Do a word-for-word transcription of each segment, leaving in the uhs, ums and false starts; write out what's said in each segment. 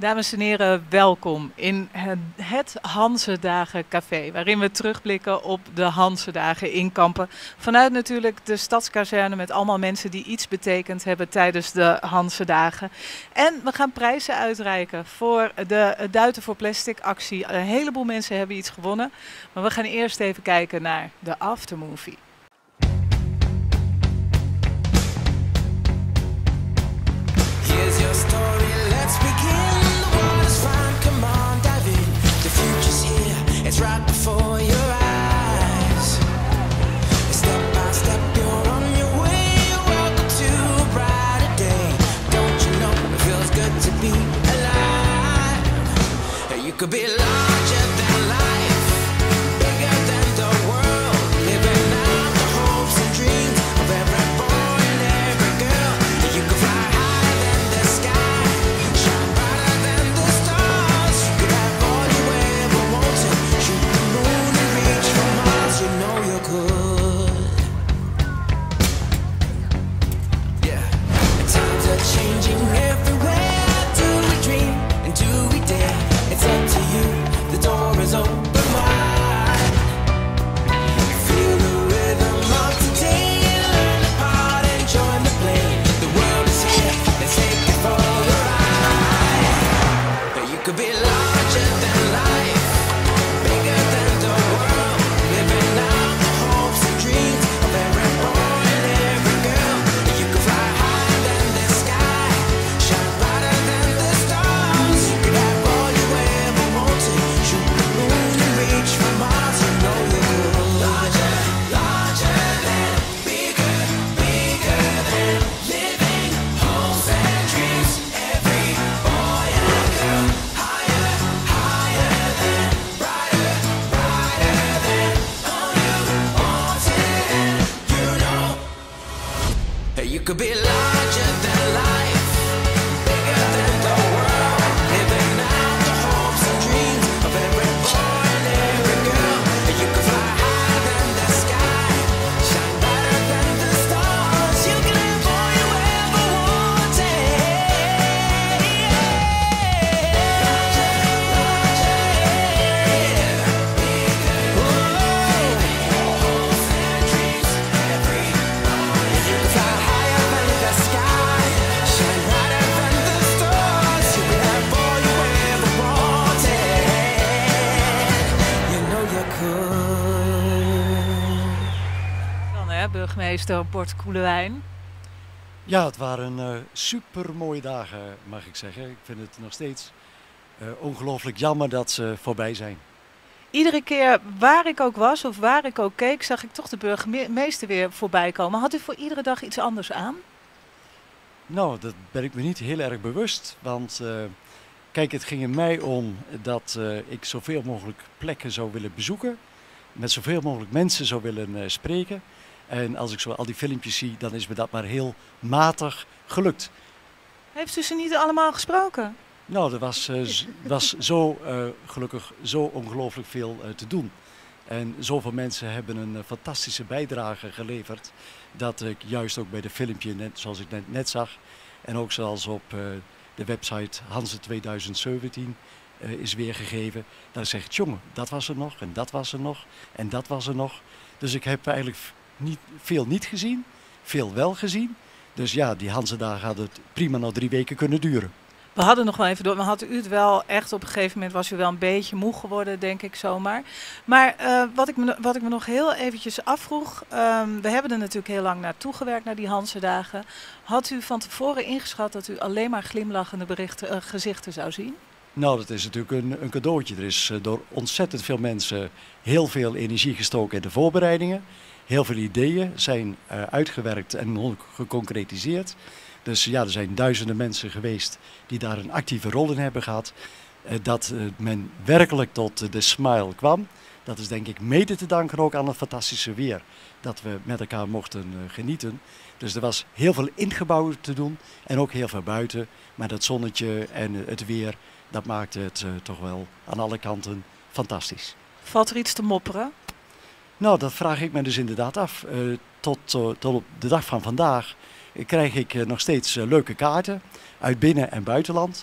Dames en heren, welkom in het Hanzedagen Café, waarin we terugblikken op de Hanzedagen in Kampen. Vanuit natuurlijk de stadskazerne met allemaal mensen die iets betekend hebben tijdens de Hanzedagen. En we gaan prijzen uitreiken voor de Duiten voor Plastic actie. Een heleboel mensen hebben iets gewonnen, maar we gaan eerst even kijken naar de aftermovie. It's right before your eyes. Step by step, you're on your way. Welcome to a brighter day. Don't you know it feels good to be alive? You could be larger than life, bigger than the world, living out the hopes and dreams of every boy and every girl. You could fly higher than the sky, shine brighter than the stars. You could have all you ever wanted. You know you could. Yeah. And times are changing everywhere. Do we dream and do we dare? It's up to you. The door is open wide. Feel the rhythm of today. Learn the part and join the play. The world is here. Let's take it for a ride. You could be larger than life, bigger than the world. Living out the hopes and dreams of every boy and every girl. You could fly higher than the sky, shine brighter than the stars. You could have all you ever wanted. Shoot the moon and reach for Mars. You know you could. Larger, larger than, bigger, bigger than. Living hopes and dreams. Every boy and girl. Higher, higher than, brighter, brighter than. You could be larger than life, bigger than the world, living out the hopes and dreams of every boy and every girl. You could fly higher than the sky, shine brighter than the stars. You can have all you ever wanted. Larger, larger, bigger, bigger, hopes and dreams, every boy. You could fly higher than the sky, shine brighter than the stars. You could have all you ever wanted. You know you could. Dan hè, burgemeester Bart Koelewijn. Ja, het waren uh, super mooie dagen, mag ik zeggen. Ik vind het nog steeds uh, ongelooflijk jammer dat ze voorbij zijn. Iedere keer waar ik ook was of waar ik ook keek, zag ik toch de burgemeester weer voorbij komen. Had u voor iedere dag iets anders aan? Nou, dat ben ik me niet heel erg bewust. Want uh, kijk, het ging er mij om dat uh, ik zoveel mogelijk plekken zou willen bezoeken. Met zoveel mogelijk mensen zou willen uh, spreken. En als ik zo al die filmpjes zie, dan is me dat maar heel matig gelukt. Heeft u ze niet allemaal gesproken? Nou, er was, uh, z- was zo uh, gelukkig zo ongelooflijk veel uh, te doen. En zoveel mensen hebben een uh, fantastische bijdrage geleverd. Dat ik juist ook bij de filmpje, net, zoals ik net, net zag. En ook zoals op uh, de website Hanze twintig zeventien uh, is weergegeven. Daar zegt, jongen, dat was er nog en dat was er nog en dat was er nog. Dus ik heb eigenlijk niet, veel niet gezien, veel wel gezien. Dus ja, die Hanzedagen hadden het prima nog drie weken kunnen duren. We hadden nog wel even door, maar had u het wel echt op een gegeven moment, was u wel een beetje moe geworden, denk ik zomaar. Maar uh, wat, ik me, wat ik me nog heel eventjes afvroeg, um, we hebben er natuurlijk heel lang naartoe gewerkt, naar die Hanzedagen. Had u van tevoren ingeschat dat u alleen maar glimlachende berichten, uh, gezichten zou zien? Nou, dat is natuurlijk een, een cadeautje. Er is uh, door ontzettend veel mensen heel veel energie gestoken in de voorbereidingen. Heel veel ideeën zijn uh, uitgewerkt en geconcretiseerd. Dus ja, er zijn duizenden mensen geweest die daar een actieve rol in hebben gehad. Uh, dat uh, men werkelijk tot uh, de smile kwam. Dat is denk ik mede te danken ook aan het fantastische weer. Dat we met elkaar mochten uh, genieten. Dus er was heel veel ingebouwd te doen en ook heel veel buiten. Maar dat zonnetje en uh, het weer, dat maakte het uh, toch wel aan alle kanten fantastisch. Valt er iets te mopperen? Nou, dat vraag ik me dus inderdaad af. Uh, tot, uh, tot op de dag van vandaag krijg ik uh, nog steeds uh, leuke kaarten uit binnen- en buitenland.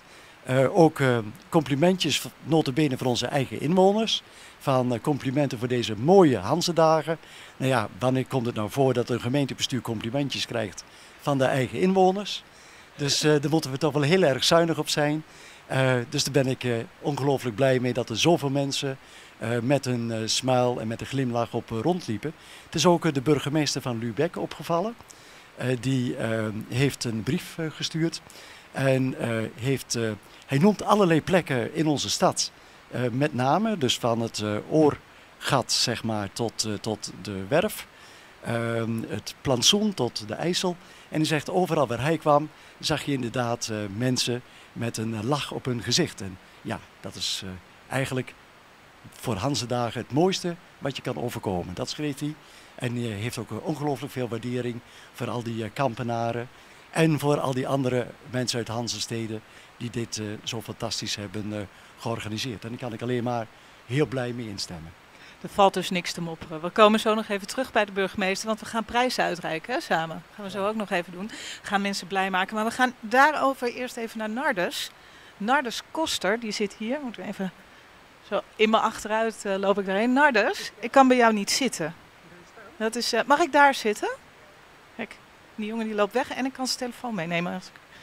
Uh, ook uh, complimentjes, nota bene voor onze eigen inwoners. Van uh, complimenten voor deze mooie Hanzedagen. Nou ja, wanneer komt het nou voor dat een gemeentebestuur complimentjes krijgt van de eigen inwoners? Dus uh, daar moeten we toch wel heel erg zuinig op zijn. Uh, dus daar ben ik uh, ongelooflijk blij mee dat er zoveel mensen uh, met een uh, smile en met een glimlach op uh, rondliepen. Het is ook uh, de burgemeester van Lübeck opgevallen. Uh, die uh, heeft een brief uh, gestuurd. En uh, heeft, uh, hij noemt allerlei plekken in onze stad. Uh, met name dus van het uh, Oorgat zeg maar, tot, uh, tot de Werf. Uh, het plantsoen tot de IJssel. En hij zegt overal waar hij kwam zag je inderdaad uh, mensen met een lach op hun gezicht. En ja, dat is uh, eigenlijk voor Hanzedagen het mooiste wat je kan overkomen. Dat schreef hij. En hij heeft ook uh, ongelooflijk veel waardering voor al die uh, kampenaren. En voor al die andere mensen uit Hanzesteden die dit uh, zo fantastisch hebben uh, georganiseerd. En daar kan ik alleen maar heel blij mee instemmen. Er valt dus niks te mopperen. We komen zo nog even terug bij de burgemeester, want we gaan prijzen uitreiken hè, samen. Dat gaan we zo ook nog even doen. We gaan mensen blij maken. Maar we gaan daarover eerst even naar Nardus. Nardus Koster, die zit hier. Moeten we even zo in me achteruit uh, loop ik daarheen. Nardus, ik kan bij jou niet zitten. Dat is, uh, mag ik daar zitten? Kijk, die jongen die loopt weg en ik kan zijn telefoon meenemen.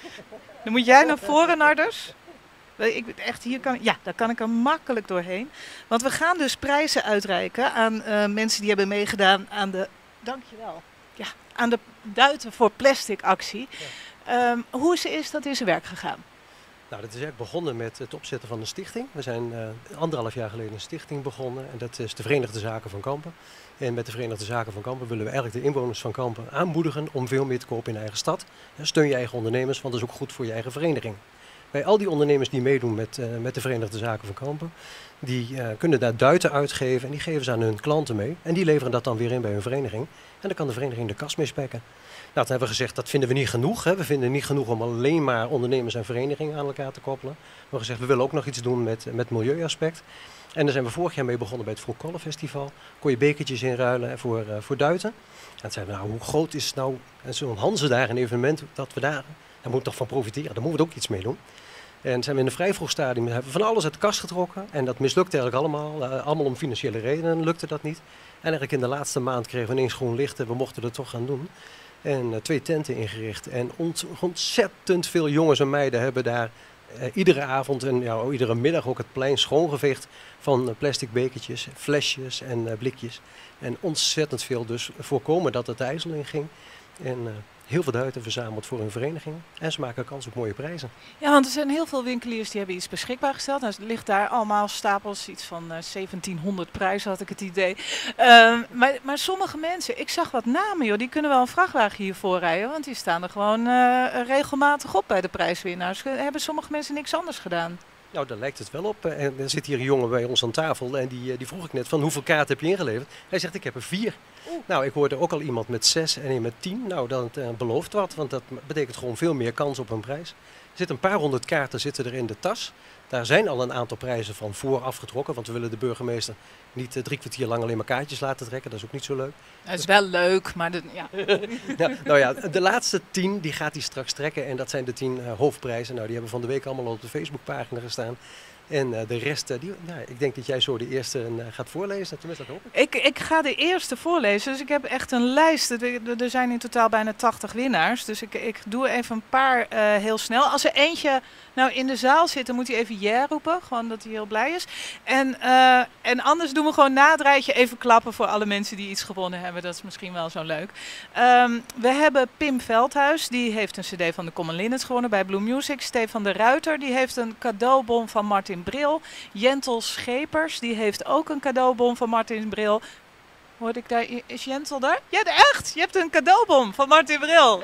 Dan moet jij naar voren, Nardus. Ik, echt, hier kan, ja, daar kan ik er makkelijk doorheen. Want we gaan dus prijzen uitreiken aan uh, mensen die hebben meegedaan aan de, dankjewel, ja, aan de Duiten voor Plastic actie. Ja. Um, hoe is, is dat in zijn werk gegaan? Nou, dat is eigenlijk begonnen met het opzetten van een stichting. We zijn uh, anderhalf jaar geleden een stichting begonnen en dat is de Verenigde Zaken van Kampen. En met de Verenigde Zaken van Kampen willen we eigenlijk de inwoners van Kampen aanmoedigen om veel meer te kopen in eigen stad. Steun je eigen ondernemers, want dat is ook goed voor je eigen vereniging. Bij al die ondernemers die meedoen met, uh, met de Verenigde Zaken van Kampen, die uh, kunnen daar duiten uitgeven en die geven ze aan hun klanten mee. En die leveren dat dan weer in bij hun vereniging. En dan kan de vereniging de kas mee spekken. Nou, toen hebben we gezegd, dat vinden we niet genoeg. Hè. We vinden niet genoeg om alleen maar ondernemers en verenigingen aan elkaar te koppelen. We hebben gezegd, we willen ook nog iets doen met, met milieuaspect. En daar zijn we vorig jaar mee begonnen bij het Vroegkolle Festival. Kon je bekertjes inruilen voor, uh, voor duiten. En toen zeiden we, nou, hoe groot is nou zo'n Hanzedagen een evenement dat we daar, daar moeten we toch van profiteren. Daar moeten we ook iets mee doen. En zijn we in een vrij vroeg stadium hebben we van alles uit de kast getrokken. En dat mislukte eigenlijk allemaal. Uh, allemaal om financiële redenen lukte dat niet. En eigenlijk in de laatste maand kregen we ineens groen licht en we mochten het toch gaan doen. En uh, twee tenten ingericht. En ont ontzettend veel jongens en meiden hebben daar uh, iedere avond en ja, iedere middag ook het plein schoongeveegd van uh, plastic bekertjes, flesjes en uh, blikjes. En ontzettend veel dus voorkomen dat het de IJssel in ging. En uh, heel veel duiten verzameld voor hun vereniging. En ze maken kans op mooie prijzen. Ja, want er zijn heel veel winkeliers die hebben iets beschikbaar gesteld. Nou, er ligt daar allemaal stapels, iets van uh, zeventienhonderd prijzen had ik het idee. Uh, maar, maar sommige mensen, ik zag wat namen joh, die kunnen wel een vrachtwagen hiervoor rijden. Want die staan er gewoon uh, regelmatig op bij de prijswinnaars. Hebben sommige mensen niks anders gedaan? Nou, daar lijkt het wel op. En er zit hier een jongen bij ons aan tafel en die, die vroeg ik net van hoeveel kaarten heb je ingeleverd? Hij zegt ik heb er vier. Oeh. Nou, ik hoorde ook al iemand met zes en een met tien. Nou, dat uh, belooft wat, want dat betekent gewoon veel meer kans op een prijs. Er zitten een paar honderd kaarten zitten er in de tas. Daar zijn al een aantal prijzen van vooraf getrokken, want we willen de burgemeester niet uh, drie kwartier lang alleen maar kaartjes laten trekken. Dat is ook niet zo leuk. Het is wel leuk, maar de, ja. ja, nou ja, de laatste tien die gaat hij straks trekken en dat zijn de tien uh, hoofdprijzen. Nou, die hebben van de week allemaal op de Facebookpagina gestaan. En uh, de rest, uh, die, nou, ik denk dat jij zo de eerste uh, gaat voorlezen. Tenminste, dat hoop ik. ik. Ik ga de eerste voorlezen, dus ik heb echt een lijst. Er, er zijn in totaal bijna tachtig winnaars. Dus ik, ik doe even een paar uh, heel snel. Als er eentje nou in de zaal zit, dan moet hij even yeah roepen. Gewoon dat hij heel blij is. En, uh, en anders doen we gewoon na het rijtje even klappen voor alle mensen die iets gewonnen hebben. Dat is misschien wel zo leuk. Um, we hebben Pim Veldhuis, die heeft een cd van de Common Linnets gewonnen bij Blue Music. Stefan de Ruiter, die heeft een cadeaubon van Martin Bril. Jentel Schepers, die heeft ook een cadeaubon van Martin Bril. Hoorde ik daar, is Jentel daar? Ja, echt! Je hebt een cadeaubon van Martin Bril.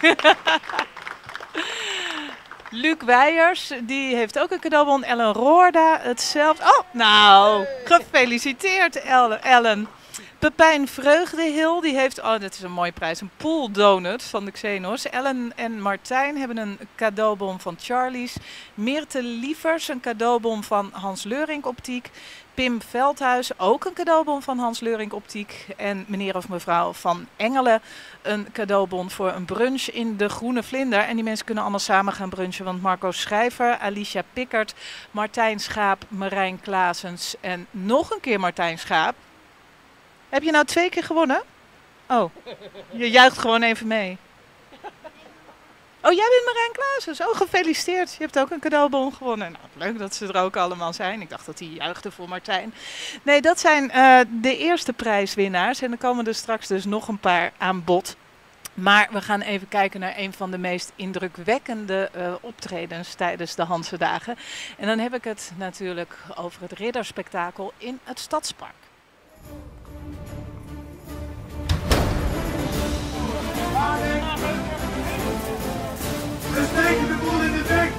Luc Weijers, die heeft ook een cadeaubon. Ellen Roorda, hetzelfde. Oh, nou, gefeliciteerd Ellen. Pepijn Vreugdehil, die heeft, oh dat is een mooie prijs, een pool donut van de Xenos. Ellen en Martijn hebben een cadeaubon van Charlie's. Meerte Lievers, een cadeaubon van Hans Leurink Optiek. Pim Veldhuis, ook een cadeaubon van Hans Leurink Optiek. En meneer of mevrouw Van Engelen, een cadeaubon voor een brunch in de Groene Vlinder. En die mensen kunnen allemaal samen gaan brunchen, want Marco Schrijver, Alicia Pikkert, Martijn Schaap, Marijn Klaasens en nog een keer Martijn Schaap. Heb je nou twee keer gewonnen? Oh, je juicht gewoon even mee. Oh, jij bent Marijn Klaasens. Oh, gefeliciteerd. Je hebt ook een cadeaubon gewonnen. Nou, leuk dat ze er ook allemaal zijn. Ik dacht dat die juichten voor Martijn. Nee, dat zijn uh, de eerste prijswinnaars. En er komen er straks dus nog een paar aan bod. Maar we gaan even kijken naar een van de meest indrukwekkende uh, optredens tijdens de Hansedagen. En dan heb ik het natuurlijk over het ridderspektakel in het Stadspark. We steken de boel in de bek!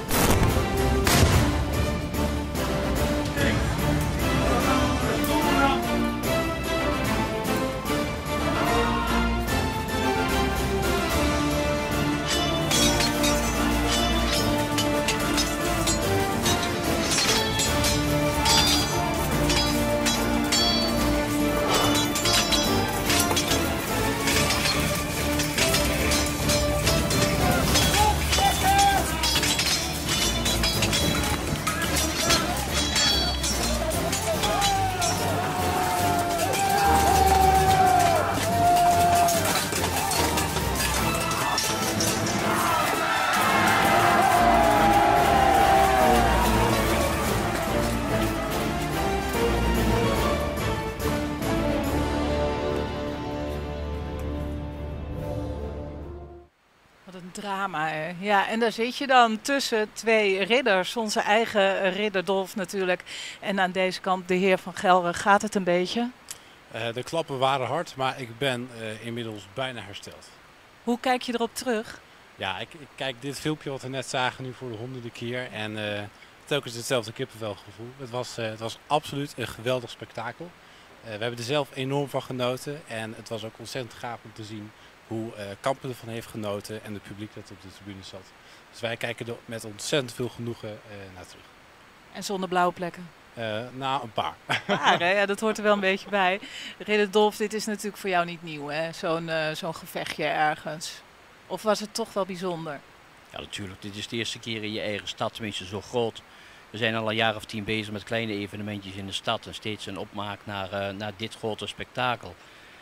Drama, hè? Ja, en daar zit je dan tussen twee ridders. Onze eigen ridder Dolf natuurlijk. En aan deze kant de heer Van Gelre. Gaat het een beetje? Uh, de klappen waren hard, maar ik ben uh, inmiddels bijna hersteld. Hoe kijk je erop terug? Ja, ik, ik kijk dit filmpje wat we net zagen nu voor de honderde keer. En uh, telkens hetzelfde kippenvelgevoel. Het was, uh, het was absoluut een geweldig spektakel. Uh, we hebben er zelf enorm van genoten. En het was ook ontzettend gaaf om te zien hoe uh, Kampen ervan heeft genoten en het publiek dat op de tribune zat. Dus wij kijken er met ontzettend veel genoegen uh, naar terug. En zonder blauwe plekken? Uh, nou, een paar. paar hè? Ja, dat hoort er wel een beetje bij. Ridder Dolf, dit is natuurlijk voor jou niet nieuw, hè? Zo'n uh, zo'n gevechtje ergens. Of was het toch wel bijzonder? Ja, natuurlijk. Dit is de eerste keer in je eigen stad, tenminste zo groot. We zijn al een jaar of tien bezig met kleine evenementjes in de stad en steeds een opmaak naar, uh, naar dit grote spektakel.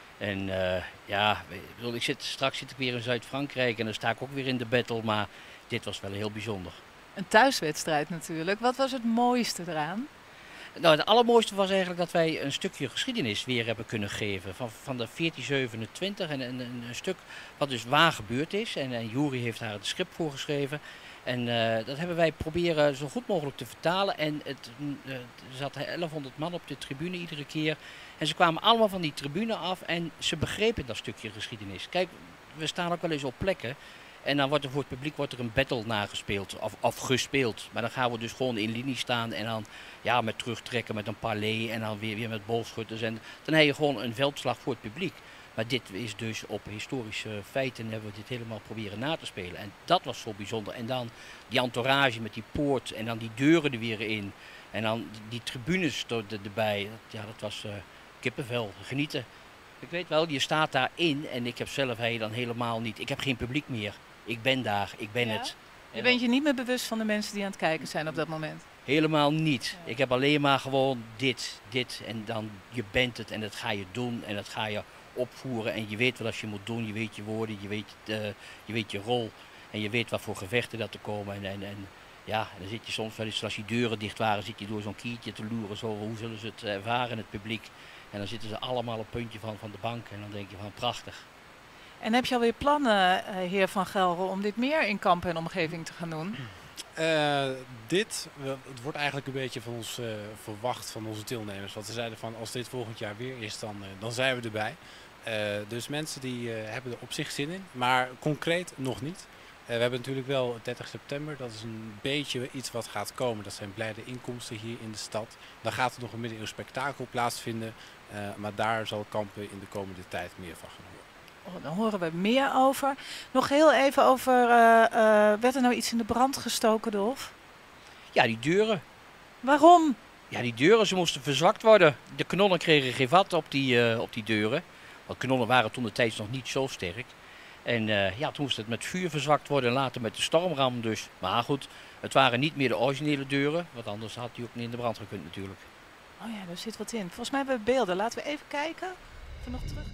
En uh, ja, ik zit, straks zit ik weer in Zuid-Frankrijk en dan sta ik ook weer in de battle, maar dit was wel heel bijzonder. Een thuiswedstrijd natuurlijk. Wat was het mooiste eraan? Nou, het allermooiste was eigenlijk dat wij een stukje geschiedenis weer hebben kunnen geven. Van, van de veertien zevenentwintig en een, een, een stuk wat dus waar gebeurd is. En, en Jury heeft daar het script voor geschreven. En uh, dat hebben wij proberen zo goed mogelijk te vertalen. En het, uh, er zat elfhonderd man op de tribune iedere keer. En ze kwamen allemaal van die tribune af en ze begrepen dat stukje geschiedenis. Kijk, we staan ook wel eens op plekken. En dan wordt er voor het publiek wordt er een battle nagespeeld of, of gespeeld. Maar dan gaan we dus gewoon in linie staan en dan ja, met terugtrekken met een parley en dan weer, weer met bolschutters. En dan heb je gewoon een veldslag voor het publiek. Maar dit is dus op historische feiten hebben we dit helemaal proberen na te spelen. En dat was zo bijzonder. En dan die entourage met die poort en dan die deuren er weer in. En dan die, die tribunes er, erbij. Ja, dat was uh, kippenvel, genieten. Ik weet wel, je staat daarin en ik heb zelf hij dan helemaal niet. Ik heb geen publiek meer. Ik ben daar, ik ben ja? het. Je bent je niet meer bewust van de mensen die aan het kijken zijn op dat moment? Helemaal niet. Ja. Ik heb alleen maar gewoon dit, dit en dan je bent het en dat ga je doen en dat ga je opvoeren. En je weet wat als je moet doen, je weet je woorden, je weet, uh, je, weet je rol en je weet wat voor gevechten dat er komen. En, en, en ja, dan zit je soms wel eens, als die deuren dicht waren, zit je door zo'n kiertje te loeren. Zo, hoe zullen ze het ervaren, het publiek? En dan zitten ze allemaal op het puntje van, van de bank en dan denk je van prachtig. En heb je alweer plannen, uh, heer Van Gelre, om dit meer in Kampen en omgeving te gaan doen? Uh, dit, het wordt eigenlijk een beetje van ons uh, verwacht van onze deelnemers. Want ze zeiden van als dit volgend jaar weer is, dan, uh, dan zijn we erbij. Uh, dus mensen die uh, hebben er op zich zin in, maar concreet nog niet. we hebben natuurlijk wel dertig september, dat is een beetje iets wat gaat komen. Dat zijn blijde inkomsten hier in de stad. Dan gaat er nog een middeleeuws spektakel plaatsvinden, uh, maar daar zal Kampen in de komende tijd meer van gaan horen. Oh, dan horen we meer over. Nog heel even over, uh, uh, werd er nou iets in de brand gestoken, Dolf? Ja, die deuren. Waarom? Ja, die deuren, ze moesten verzwakt worden. De kanonnen kregen geen vat op die, uh, op die deuren. Want kanonnen waren toen de tijd nog niet zo sterk. En uh, ja, toen moest het met vuur verzwakt worden en later met de stormram dus. Maar goed, het waren niet meer de originele deuren, want anders had die ook niet in de brand gekund natuurlijk. Oh ja, daar zit wat in. Volgens mij hebben we beelden. Laten we even kijken. Even nog terug.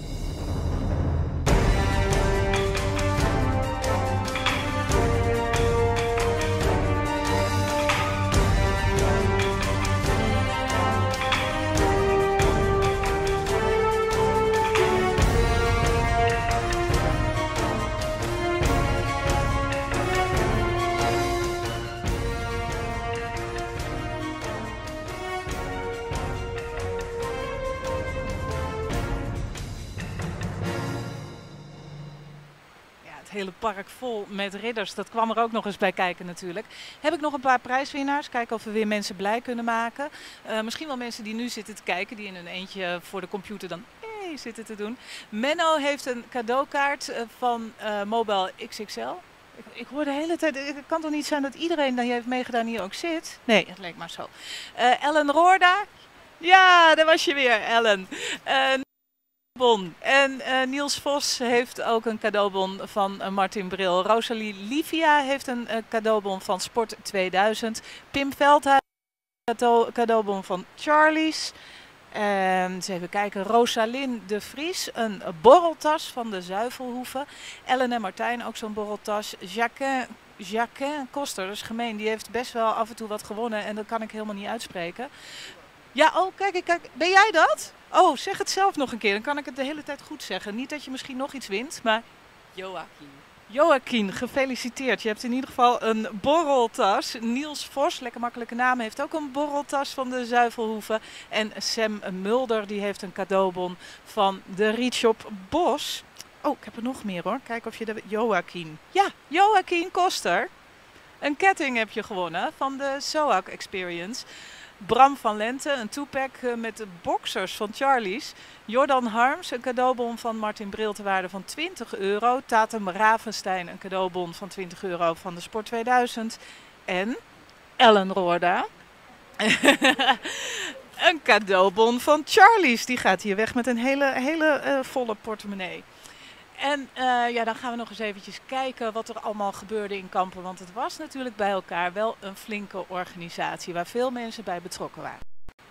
Het hele park vol met ridders. Dat kwam er ook nog eens bij kijken natuurlijk. Heb ik nog een paar prijswinnaars. Kijken of we weer mensen blij kunnen maken. Uh, misschien wel mensen die nu zitten te kijken. Die in een eentje voor de computer dan hey, zitten te doen. Menno heeft een cadeaukaart van uh, Mobile X X L. Ik, ik hoor de hele tijd, het kan toch niet zijn dat iedereen die heeft meegedaan hier ook zit? Nee, het leek maar zo. Uh, Ellen Roorda. Ja, daar was je weer, Ellen. Uh, Bon. En uh, Niels Vos heeft ook een cadeaubon van uh, Martin Bril. Rosalie Livia heeft een uh, cadeaubon van Sport tweeduizend. Pim Veldhuis een cadeaubon van Charlie's. En eens even kijken, Rosalyn de Vries, een borreltas van de Zuivelhoeve. Ellen en Martijn ook zo'n borreltas. Jacquin, Jacquin Koster, dat is gemeen, die heeft best wel af en toe wat gewonnen en dat kan ik helemaal niet uitspreken. Ja, oh kijk, kijk, ben jij dat? Oh, zeg het zelf nog een keer, dan kan ik het de hele tijd goed zeggen. Niet dat je misschien nog iets wint, maar... Joachim. Joachim, gefeliciteerd. Je hebt in ieder geval een borreltas. Niels Vos, lekker makkelijke naam, heeft ook een borreltas van de Zuivelhoeve. En Sam Mulder, die heeft een cadeaubon van de Rietshop Bos. Oh, ik heb er nog meer hoor. Kijk of je de... Joachim. Ja, Joachim Koster. Een ketting heb je gewonnen van de Zoak Experience. Bram van Lente, een two-pack met de boxers van Charlie's. Jordan Harms, een cadeaubon van Martin Bril ter waarde van twintig euro. Tatum Ravenstein, een cadeaubon van twintig euro van de Sport tweeduizend. En Ellen Roorda, een cadeaubon van Charlie's. Die gaat hier weg met een hele, hele uh, volle portemonnee. En uh, ja, dan gaan we nog eens eventjes kijken wat er allemaal gebeurde in Kampen. Want het was natuurlijk bij elkaar wel een flinke organisatie waar veel mensen bij betrokken waren.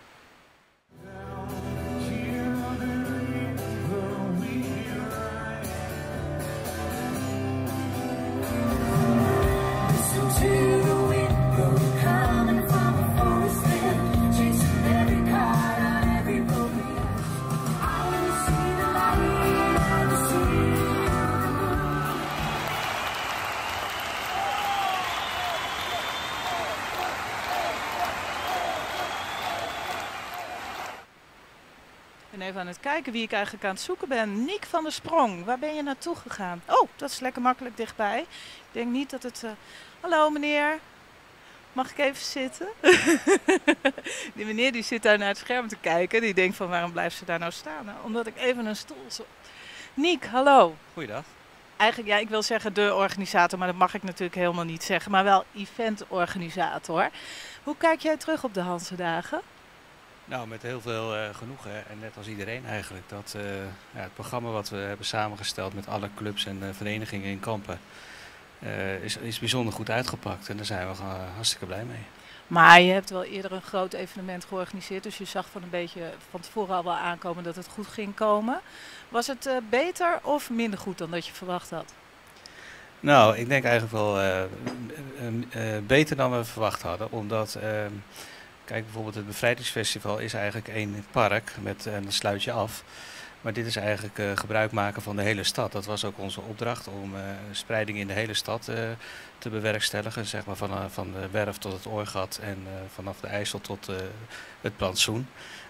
Ik ben even aan het kijken wie ik eigenlijk aan het zoeken ben. Niek van der Sprong, waar ben je naartoe gegaan? Oh, dat is lekker makkelijk dichtbij. Ik denk niet dat het... Uh... Hallo meneer, mag ik even zitten? Die meneer die zit daar naar het scherm te kijken. Die denkt van waarom blijft ze daar nou staan? Nou, omdat ik even een stoel zo... Niek, hallo. Goeiedag. Eigenlijk, ja, ik wil zeggen de organisator, maar dat mag ik natuurlijk helemaal niet zeggen. Maar wel eventorganisator. Hoe kijk jij terug op de Hansedagen? Nou, met heel veel uh, genoegen en net als iedereen eigenlijk. Dat uh, ja, het programma wat we hebben samengesteld met alle clubs en uh, verenigingen in Kampen uh, is, is bijzonder goed uitgepakt. En daar zijn we uh, hartstikke blij mee. Maar je hebt wel eerder een groot evenement georganiseerd, dus je zag van een beetje van tevoren al wel aankomen dat het goed ging komen. Was het uh, beter of minder goed dan dat je verwacht had? Nou, ik denk eigenlijk wel uh, uh, uh, beter dan we verwacht hadden, omdat... Uh, Kijk, bijvoorbeeld het Bevrijdingsfestival is eigenlijk één park met, en dan sluit je af. Maar dit is eigenlijk uh, gebruik maken van de hele stad. Dat was ook onze opdracht om uh, spreiding in de hele stad uh, te bewerkstelligen. Zeg maar van, uh, van de Werf tot het Oorgat en uh, vanaf de IJssel tot uh, het plantsoen.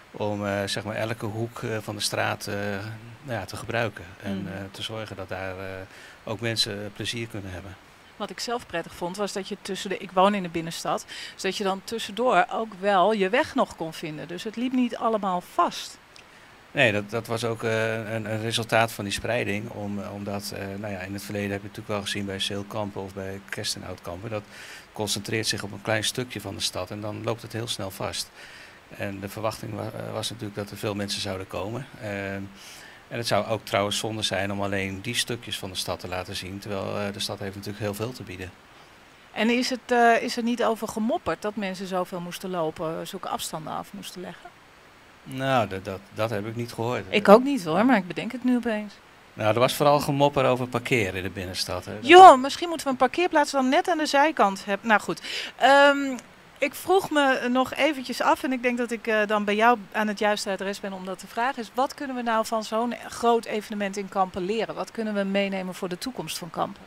om uh, zeg maar elke hoek uh, van de straat uh, nou ja, te gebruiken. En uh, te zorgen dat daar uh, ook mensen plezier kunnen hebben. Wat ik zelf prettig vond, was dat je tussen de... Ik woon in de binnenstad, dus dat je dan tussendoor ook wel je weg nog kon vinden. Dus het liep niet allemaal vast. Nee, dat, dat was ook uh, een, een resultaat van die spreiding. Om, omdat, uh, nou ja, in het verleden heb je natuurlijk wel gezien bij Zeelkampen of bij Kerstenhoutkampen. Dat concentreert zich op een klein stukje van de stad en dan loopt het heel snel vast. En de verwachting wa was natuurlijk dat er veel mensen zouden komen. Uh, en het zou ook trouwens zonde zijn om alleen die stukjes van de stad te laten zien. Terwijl uh, de stad heeft natuurlijk heel veel te bieden. En is het, uh, is er niet over gemopperd dat mensen zoveel moesten lopen, zulke afstanden af moesten leggen? Nou, dat, dat, dat heb ik niet gehoord. Ik ook niet hoor, maar ik bedenk het nu opeens. Nou, er was vooral gemopper over parkeren in de binnenstad. Hè. Joh, misschien moeten we een parkeerplaats dan net aan de zijkant hebben. Nou goed, um, ik vroeg me nog eventjes af en ik denk dat ik uh, dan bij jou aan het juiste adres ben om dat te vragen. Is wat kunnen we nou van zo'n groot evenement in Kampen leren? Wat kunnen we meenemen voor de toekomst van Kampen?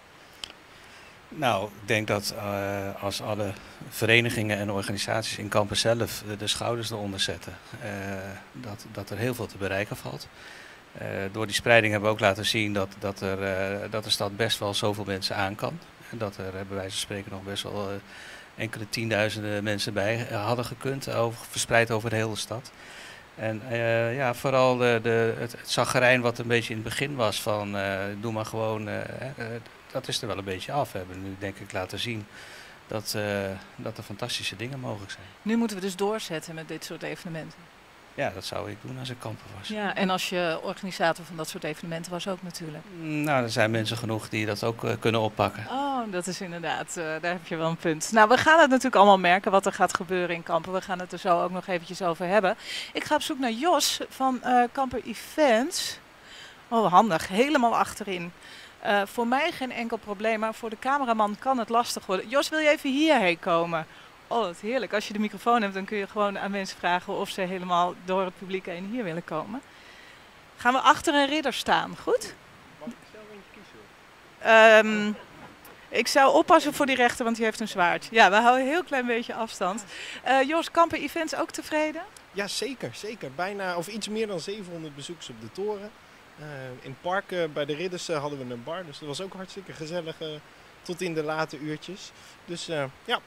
Nou, ik denk dat uh, als alle verenigingen en organisaties in Kampen zelf de, de schouders eronder zetten, uh, dat, dat er heel veel te bereiken valt. Uh, door die spreiding hebben we ook laten zien dat, dat, er, uh, dat de stad best wel zoveel mensen aan kan. En dat er bij wijze van spreken nog best wel uh, enkele tienduizenden mensen bij uh, hadden gekund, over, verspreid over de hele stad. En uh, ja, vooral de, de, het, het zagrijn wat een beetje in het begin was van uh, doe maar gewoon, uh, uh, dat is er wel een beetje af. We hebben nu denk ik laten zien dat, uh, dat er fantastische dingen mogelijk zijn. Nu moeten we dus doorzetten met dit soort evenementen. Ja, dat zou ik doen als ik kamper was. Ja, en als je organisator van dat soort evenementen was ook natuurlijk. Nou, er zijn mensen genoeg die dat ook uh, kunnen oppakken. Oh, dat is inderdaad, uh, daar heb je wel een punt. Nou, we gaan het natuurlijk allemaal merken wat er gaat gebeuren in Kampen. We gaan het er zo ook nog eventjes over hebben. Ik ga op zoek naar Jos van uh, Kamper Events. Oh, handig. Helemaal achterin. Uh, voor mij geen enkel probleem, maar voor de cameraman kan het lastig worden. Jos, wil je even hierheen komen? Oh, wat heerlijk. Als je de microfoon hebt, dan kun je gewoon aan mensen vragen of ze helemaal door het publiek heen hier willen komen. Gaan we achter een ridder staan, goed? Mag ik zelf eentje kiezen? Um, ik zou oppassen voor die rechter, want die heeft een zwaard. Ja, we houden een heel klein beetje afstand. Uh, Jos, Kamper Events ook tevreden? Ja, zeker, zeker. Bijna, of iets meer dan zevenhonderd bezoekers op de toren. Uh, in het park uh, bij de ridders uh, hadden we een bar, dus dat was ook hartstikke gezellig uh, tot in de late uurtjes. Dus uh, ja.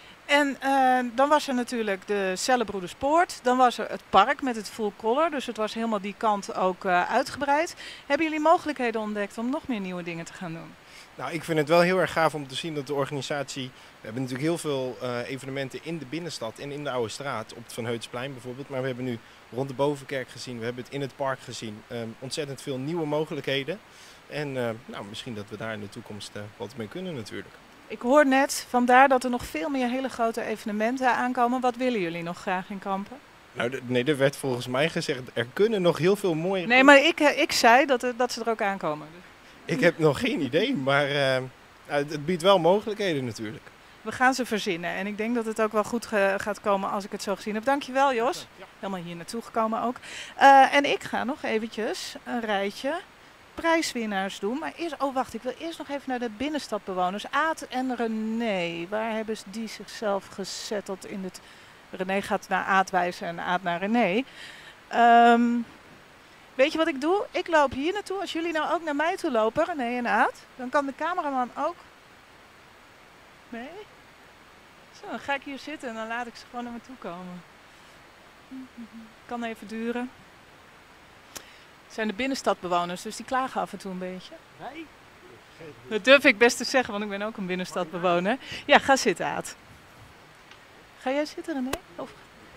En uh, dan was er natuurlijk de Cellebroederspoort, dan was er het park met het full color, dus het was helemaal die kant ook uh, uitgebreid. Hebben jullie mogelijkheden ontdekt om nog meer nieuwe dingen te gaan doen? Nou, ik vind het wel heel erg gaaf om te zien dat de organisatie... We hebben natuurlijk heel veel uh, evenementen in de binnenstad en in de Oude Straat, op het Van Heutsplein bijvoorbeeld. Maar we hebben nu rond de Bovenkerk gezien, we hebben het in het park gezien. Um, ontzettend veel nieuwe mogelijkheden. En uh, nou, misschien dat we daar in de toekomst uh, wat mee kunnen natuurlijk. Ik hoor net, vandaar dat er nog veel meer hele grote evenementen aankomen. Wat willen jullie nog graag in Kampen? Nou, de, nee, er werd volgens mij gezegd, er kunnen nog heel veel mooie... Nee, maar ik, ik zei dat, dat ze er ook aankomen. Ik heb nog geen idee, maar uh, het biedt wel mogelijkheden natuurlijk. We gaan ze verzinnen en ik denk dat het ook wel goed ge- gaat komen als ik het zo gezien heb. Dankjewel Jos, Ja. helemaal hier naartoe gekomen ook. Uh, en ik ga nog eventjes een rijtje prijswinnaars doen. Maar eerst, oh wacht, ik wil eerst nog even naar de binnenstadbewoners. Aad en René, waar hebben die zichzelf gezetteld in het... René gaat naar Aad wijzen en Aad naar René. Um, weet je wat ik doe? Ik loop hier naartoe. Als jullie nou ook naar mij toe lopen, René en Aad, dan kan de cameraman ook mee. Zo, dan ga ik hier zitten en dan laat ik ze gewoon naar me toe komen. Kan even duren. Het zijn de binnenstadbewoners, dus die klagen af en toe een beetje. Nee? Dat durf ik best te zeggen, want ik ben ook een binnenstadbewoner. Ja, ga zitten, Aad. Ga jij zitten, René? Of...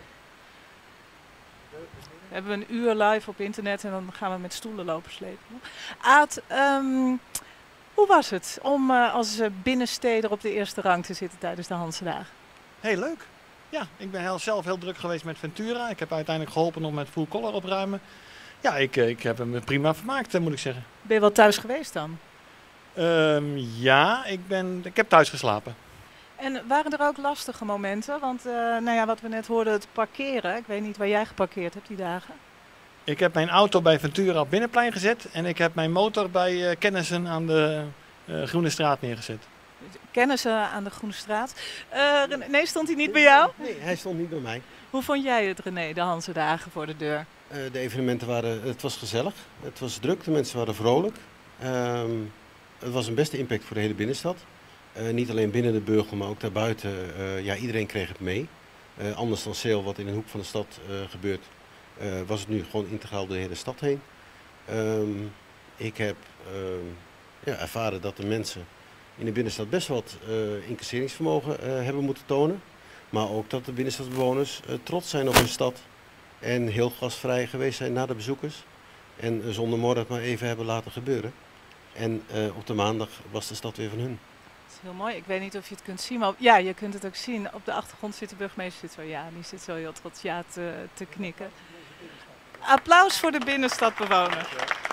We hebben een uur live op internet en dan gaan we met stoelen lopen slepen. Aad, um, hoe was het om uh, als uh, binnensteder op de eerste rang te zitten tijdens de Hansedagen? Heel leuk. Ja, ik ben heel, zelf heel druk geweest met Ventura. Ik heb uiteindelijk geholpen om met full color opruimen. Ja, ik, ik heb hem prima vermaakt, moet ik zeggen. Ben je wel thuis geweest dan? Um, ja, ik, ben, ik heb thuis geslapen. En waren er ook lastige momenten? Want uh, nou ja, wat we net hoorden, het parkeren. Ik weet niet waar jij geparkeerd hebt die dagen. Ik heb mijn auto bij Ventura op Binnenplein gezet. En ik heb mijn motor bij uh, Kennissen aan de uh, Groene Straat neergezet. Kennen ze aan de Groene Straat. Uh, René, stond hij niet bij jou? Nee, hij stond niet bij mij. Hoe vond jij het, René, de Hansedagen voor de deur? Uh, de evenementen waren, het was gezellig, het was druk, de mensen waren vrolijk. Um, het was een beste impact voor de hele binnenstad. Uh, niet alleen binnen de Burgel, maar ook daarbuiten. Uh, ja, iedereen kreeg het mee. Uh, anders dan Seel, wat in een hoek van de stad uh, gebeurt, uh, was het nu gewoon integraal door de hele stad heen. Um, ik heb uh, ja, ervaren dat de mensen in de binnenstad best wat uh, incasseringsvermogen uh, hebben moeten tonen. Maar ook dat de binnenstadsbewoners uh, trots zijn op hun stad en heel gastvrij geweest zijn naar de bezoekers. En uh, zonder morren het maar even hebben laten gebeuren. En uh, op de maandag was de stad weer van hun. Dat is heel mooi. Ik weet niet of je het kunt zien, maar ja, je kunt het ook zien. Op de achtergrond zit de burgemeester, zit zo, ja, die zit zo heel trots ja te, te knikken. Applaus voor de binnenstadbewoners.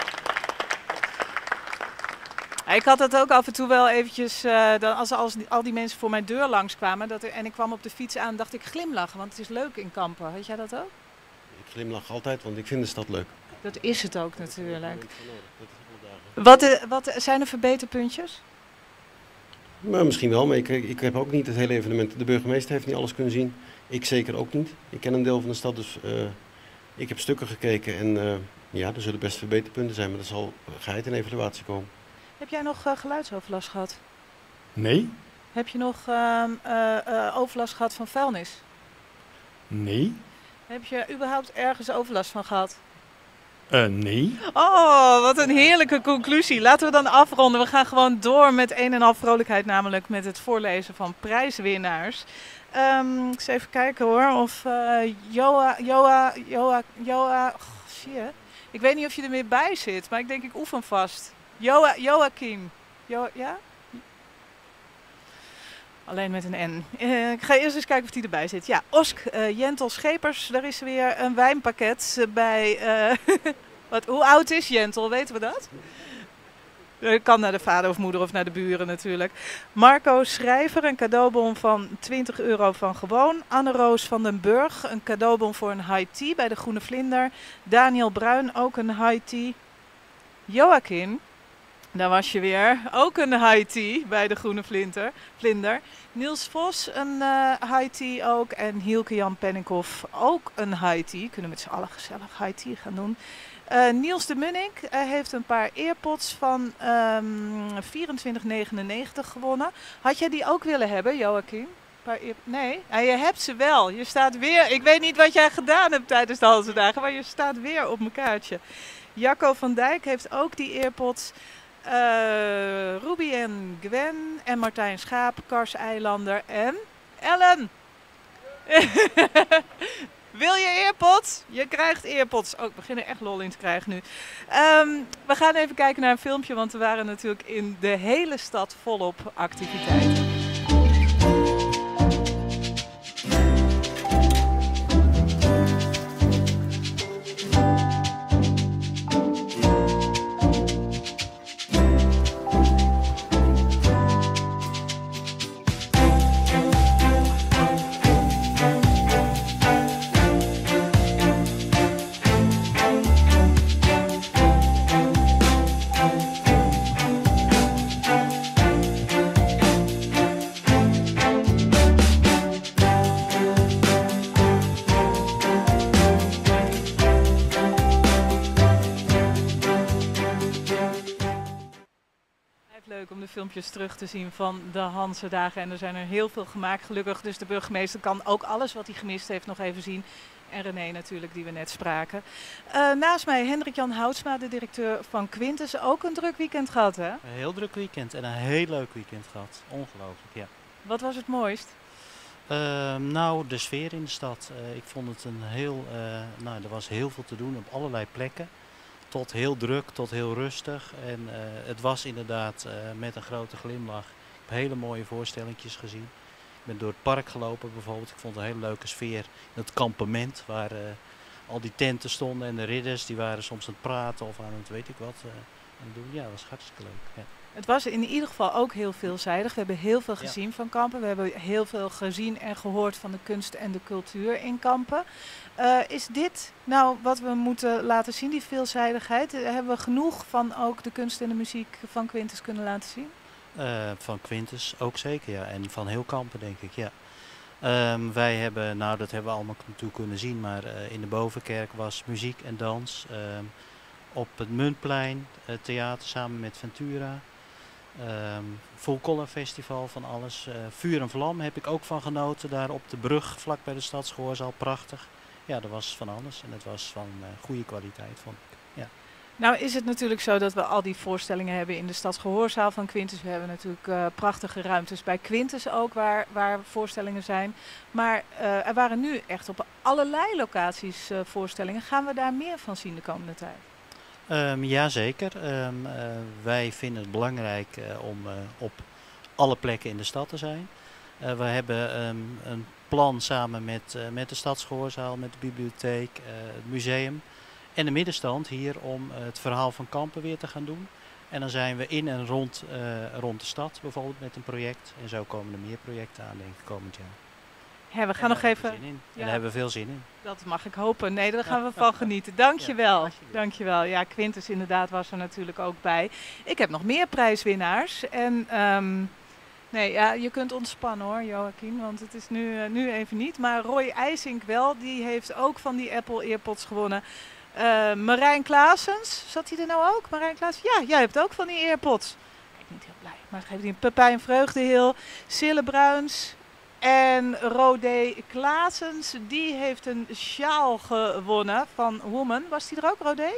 Ik had dat ook af en toe wel eventjes, uh, dan als, als die, al die mensen voor mijn deur langskwamen dat er, en ik kwam op de fiets aan, dacht ik glimlachen, want het is leuk in Kampen. Had jij dat ook? Ik glimlach altijd, want ik vind de stad leuk. Dat is het ook natuurlijk. Wat, uh, wat zijn er verbeterpuntjes? Maar misschien wel, maar ik, ik heb ook niet het hele evenement. De burgemeester heeft niet alles kunnen zien. Ik zeker ook niet. Ik ken een deel van de stad, dus uh, ik heb stukken gekeken en uh, ja, er zullen best verbeterpunten zijn, maar er zal geheid in evaluatie komen. Heb jij nog uh, geluidsoverlast gehad? Nee. Heb je nog uh, uh, uh, overlast gehad van vuilnis? Nee. Heb je überhaupt ergens overlast van gehad? Uh, nee. Oh, wat een heerlijke conclusie. Laten we dan afronden. We gaan gewoon door met een en al vrolijkheid, namelijk met het voorlezen van prijswinnaars. Um, ik eens even kijken hoor, of uh, Joa, Joa, Joa, Joa, oh, zie je? Ik weet niet of je er meer bij zit, maar ik denk ik oefen vast. Joa, Joachim. Jo, ja? Alleen met een N. Uh, ik ga eerst eens kijken of die erbij zit. Ja, Osk, uh, Jentel Schepers, daar is weer een wijnpakket uh, bij. Uh, wat, hoe oud is Jentel, weten we dat? Uh, kan naar de vader of moeder of naar de buren natuurlijk. Marco Schrijver, een cadeaubon van twintig euro van Gewoon. Anne-Roos van den Burg, een cadeaubon voor een high tea bij de Groene Vlinder. Daniel Bruin, ook een high tea. Joachim. Daar was je weer. Ook een high tea bij de Groene Vlinder. Vlinder. Niels Vos, een uh, high tea ook. En Hielke Jan Penninkhoff, ook een high tea. Kunnen met z'n allen gezellig high tea gaan doen. Uh, Niels de Munnik uh, heeft een paar earpods van um, vierentwintig negenennegentig gewonnen. Had jij die ook willen hebben, Joachim? Paar ear... Nee, ja, je hebt ze wel. Je staat weer. Ik weet niet wat jij gedaan hebt tijdens de Hansedagen, maar je staat weer op mijn kaartje. Jacco van Dijk heeft ook die earpods. Uh, Ruby en Gwen en Martijn Schaap, Kars Eilander en Ellen. Wil je earpods? Je krijgt earpods. Oh, ik begin er echt lol in te krijgen nu. Um, we gaan even kijken naar een filmpje, want we waren natuurlijk in de hele stad volop activiteiten. Leuk om de filmpjes terug te zien van de Hansedagen. En er zijn er heel veel gemaakt, gelukkig. Dus de burgemeester kan ook alles wat hij gemist heeft nog even zien. En René natuurlijk, die we net spraken. Uh, naast mij Hendrik-Jan Houtsma, de directeur van Quintus. Ook een druk weekend gehad, hè? Een heel druk weekend en een heel leuk weekend gehad. Ongelooflijk, ja. Wat was het mooist? Uh, nou, de sfeer in de stad. Uh, ik vond het een heel... Uh, nou, er was heel veel te doen op allerlei plekken. Tot heel druk, tot heel rustig. En uh, het was inderdaad uh, met een grote glimlach. Ik heb hele mooie voorstellingjes gezien. Ik ben door het park gelopen bijvoorbeeld. Ik vond het een hele leuke sfeer in het kampement. Waar uh, al die tenten stonden en de ridders die waren soms aan het praten of aan het weet ik wat uh, aan het doen. Ja, dat was hartstikke leuk. Ja. Het was in ieder geval ook heel veelzijdig. We hebben heel veel gezien ja. van Kampen. We hebben heel veel gezien en gehoord van de kunst en de cultuur in Kampen. Uh, is dit nou wat we moeten laten zien, die veelzijdigheid? Hebben we genoeg van ook de kunst en de muziek van Quintus kunnen laten zien? Uh, van Quintus ook zeker, ja. En van heel Kampen, denk ik, ja. Um, wij hebben, nou dat hebben we allemaal natuurlijk kunnen zien, maar uh, in de Bovenkerk was muziek en dans. Um, op het Muntplein, het theater samen met Ventura. Um, Full Color Festival, van alles. Uh, Vuur en Vlam heb ik ook van genoten, daar op de brug, vlak bij de Stadsgehoorzaal, prachtig. Ja, er was van alles en het was van uh, goede kwaliteit, vond ik. Ja. Nou is het natuurlijk zo dat we al die voorstellingen hebben in de Stadsgehoorzaal van Quintus. We hebben natuurlijk uh, prachtige ruimtes bij Quintus ook, waar, waar voorstellingen zijn. Maar uh, er waren nu echt op allerlei locaties uh, voorstellingen. Gaan we daar meer van zien de komende tijd? Um, Jazeker. Um, uh, wij vinden het belangrijk uh, om uh, op alle plekken in de stad te zijn. Uh, we hebben um, een plan samen met, uh, met de Stadsgehoorzaal, met de bibliotheek, uh, het museum en de middenstand hier om uh, het verhaal van Kampen weer te gaan doen. En dan zijn we in en rond, uh, rond de stad bijvoorbeeld met een project. En zo komen er meer projecten aan, denk ik, komend jaar. Ja, we gaan en nog even... En ja. daar hebben we veel zin in. Dat mag ik hopen. Nee, daar gaan we van genieten. Dankjewel. Ja, Dankjewel. Ja, Quintus inderdaad was er natuurlijk ook bij. Ik heb nog meer prijswinnaars. En um, nee, ja, je kunt ontspannen hoor, Joachim, want het is nu, uh, nu even niet. Maar Roy IJsink wel, die heeft ook van die Apple AirPods gewonnen. Uh, Marijn Klaasens, zat hij er nou ook? Marijn Klaasens? Ja, jij hebt ook van die AirPods. Ik ben niet heel blij, maar geef die een Pepijn Vreugdeheel, Sille Bruins en Rodé Klaasens. Die heeft een sjaal gewonnen van Woman. Was die er ook, Rodé?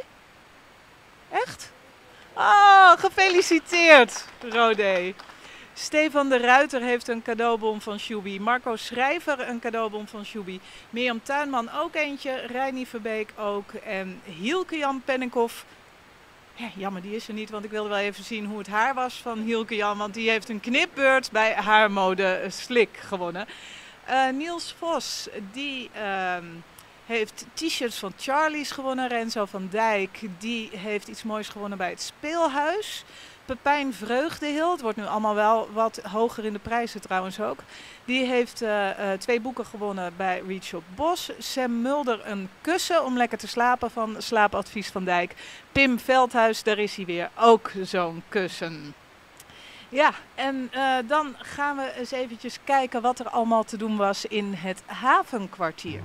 Echt? Oh, gefeliciteerd, Rodé. Stefan de Ruiter heeft een cadeaubon van Shubi. Marco Schrijver een cadeaubon van Shubi. Mirjam Tuinman ook eentje. Reini Verbeek ook. En Hielke-Jan Pennenkhoff. Ja, jammer, die is er niet, want ik wilde wel even zien hoe het haar was van Hielke-Jan. Want die heeft een knipbeurt bij Haarmode Slik gewonnen. Uh, Niels Vos, die uh, heeft t-shirts van Charlie's gewonnen. Renzo van Dijk, die heeft iets moois gewonnen bij het Speelhuis. Pepijn Vreugdeheel, het wordt nu allemaal wel wat hoger in de prijzen trouwens ook. Die heeft uh, uh, twee boeken gewonnen bij Reach op Bos. Sam Mulder een kussen om lekker te slapen van Slaapadvies van Dijk. Pim Veldhuis, daar is hij weer, ook zo'n kussen. Ja, en uh, dan gaan we eens eventjes kijken wat er allemaal te doen was in het havenkwartier.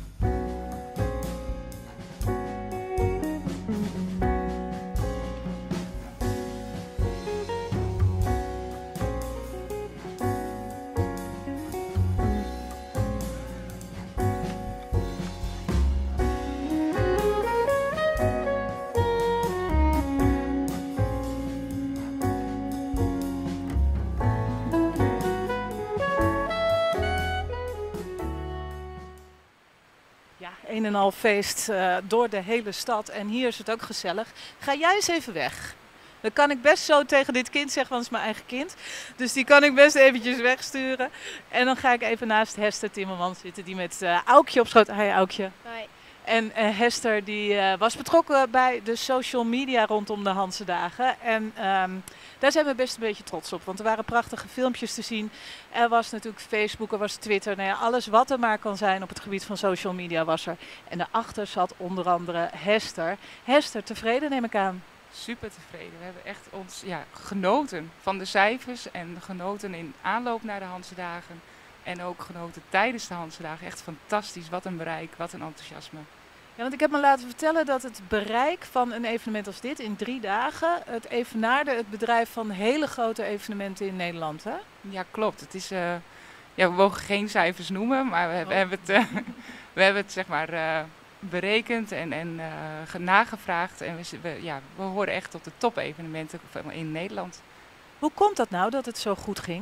Een en al feest uh, door de hele stad en hier is het ook gezellig. Ga jij eens even weg. Dat kan ik best zo tegen dit kind zeggen, want het is mijn eigen kind. Dus die kan ik best eventjes wegsturen. En dan ga ik even naast Hester Timmermans zitten, die met uh, Aukje op schoot. Hi Aukje. Hoi. En uh, Hester die uh, was betrokken bij de social media rondom de Hansedagen. En um, daar zijn we best een beetje trots op, want er waren prachtige filmpjes te zien. Er was natuurlijk Facebook, er was Twitter, nou ja, alles wat er maar kan zijn op het gebied van social media was er. En daarachter zat onder andere Hester. Hester, tevreden neem ik aan? Super tevreden. We hebben echt ons ja, genoten van de cijfers en genoten in aanloop naar de Hansedagen. En ook genoten tijdens de Hansedagen. Echt fantastisch. Wat een bereik, wat een enthousiasme. Ja, want ik heb me laten vertellen dat het bereik van een evenement als dit in drie dagen het evenaarde het bedrijf van hele grote evenementen in Nederland, hè? Ja, klopt. Het is, uh, ja, we mogen geen cijfers noemen, maar we, oh. we hebben het, uh, we hebben het zeg maar uh, berekend en, en uh, nagevraagd. En we, we, ja, we horen echt tot de top-evenementen in Nederland. Hoe komt dat nou dat het zo goed ging?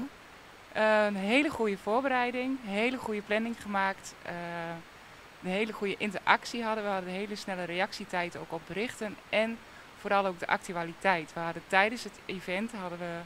Uh, een hele goede voorbereiding, een hele goede planning gemaakt. Uh, een hele goede interactie hadden we. We hadden een hele snelle reactietijd ook op berichten. En vooral ook de actualiteit. We hadden tijdens het event hadden we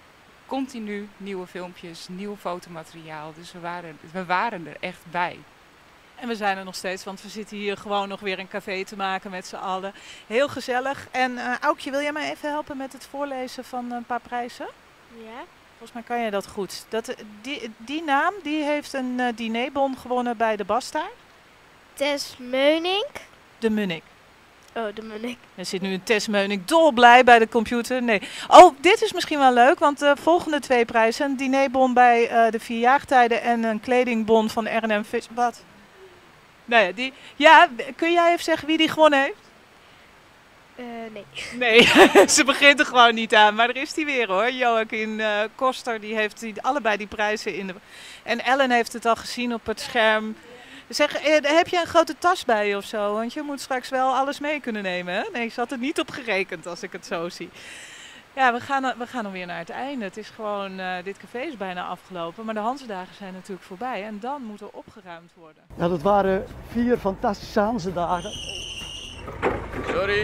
continu nieuwe filmpjes, nieuw fotomateriaal. Dus we waren, we waren er echt bij. En we zijn er nog steeds, want we zitten hier gewoon nog weer een café te maken met z'n allen. Heel gezellig. En uh, Aukje, wil jij mij even helpen met het voorlezen van een paar prijzen? Ja. Volgens mij kan je dat goed. Dat, die, die naam die heeft een uh, dinerbon gewonnen bij de Bastaard. Tess Meunink. De Munnik. Oh, de Munnik. Er zit nu een Tess Meuning dolblij bij de computer. Nee. Oh, dit is misschien wel leuk, want de volgende twee prijzen. Een dinerbon bij uh, de Vierjaartijden en een kledingbon van R en M Vis. Wat? Nee, die, ja, kun jij even zeggen wie die gewonnen heeft? Uh, nee. Nee, ze begint er gewoon niet aan. Maar er is die weer hoor. Joachim uh, Koster, die heeft die, allebei die prijzen in de... En Ellen heeft het al gezien op het scherm. Zeg, heb je een grote tas bij je of zo? Want je moet straks wel alles mee kunnen nemen. Hè? Nee, ze had er niet op gerekend als ik het zo zie. Ja, we gaan, we gaan alweer naar het einde. Het is gewoon, uh, dit café is bijna afgelopen. Maar de Hanzedagen zijn natuurlijk voorbij. En dan moet er opgeruimd worden. Ja, dat waren vier fantastische Hanzedagen. Sorry.